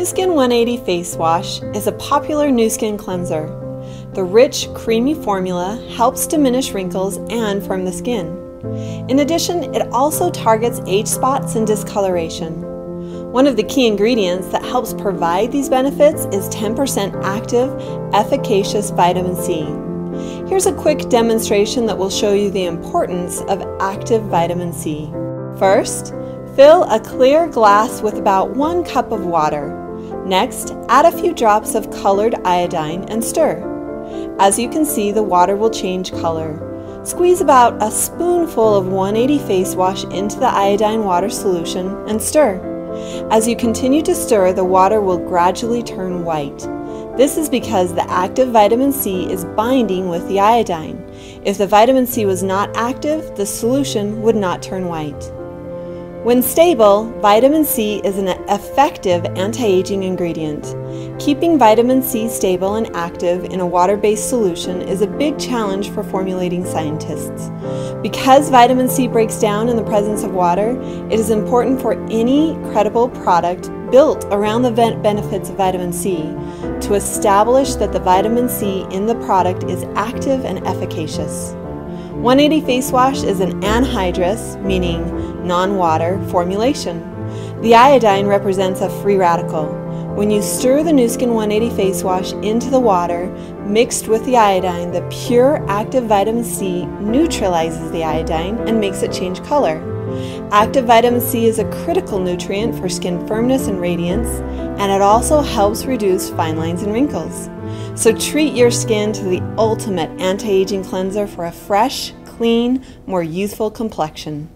Nu Skin 180 Face Wash is a popular Nu Skin cleanser. The rich, creamy formula helps diminish wrinkles and firm the skin. In addition, it also targets age spots and discoloration. One of the key ingredients that helps provide these benefits is 10% active, efficacious vitamin C. Here's a quick demonstration that will show you the importance of active vitamin C. First, fill a clear glass with about 1 cup of water. Next, add a few drops of colored iodine and stir. As you can see, the water will change color. Squeeze about a spoonful of 180 face wash into the iodine water solution and stir. As you continue to stir, the water will gradually turn white. This is because the active vitamin C is binding with the iodine. If the vitamin C was not active, the solution would not turn white. When stable, vitamin C is an effective anti-aging ingredient. Keeping vitamin C stable and active in a water-based solution is a big challenge for formulating scientists. Because vitamin C breaks down in the presence of water, it is important for any credible product built around the benefits of vitamin C to establish that the vitamin C in the product is active and efficacious. 180 Face Wash is an anhydrous, meaning non-water, formulation. The iodine represents a free radical. When you stir the Nu Skin 180 Face Wash into the water mixed with the iodine, the pure active vitamin C neutralizes the iodine and makes it change color. Active vitamin C is a critical nutrient for skin firmness and radiance, and it also helps reduce fine lines and wrinkles. So treat your skin to the ultimate anti-aging cleanser for a fresh, clean, more youthful complexion.